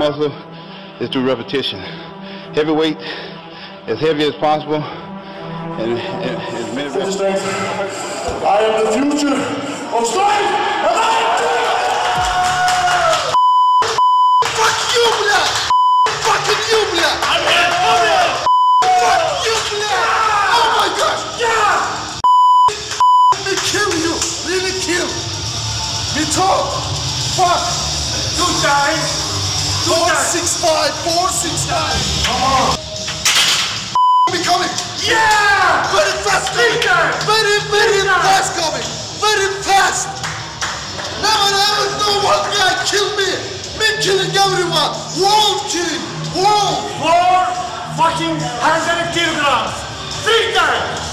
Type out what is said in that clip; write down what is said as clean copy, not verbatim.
also is through repetition. Heavyweight, as heavy as possible, and as many reps. I am the future of strength. Fuck you, блядь! Fucking you, блядь! I'm here for you! Fuck you, блядь! Oh my gosh! Yeah! Me kill you! Really kill! Me talk! Fuck! 2 times! 465! 465! Come on! Me coming! Yeah! Very fast coming! Very fast coming! Very fast! Never no one guy kill me! Me killing everyone! World killing! World! 4 fucking 100 kilograms! 3 times!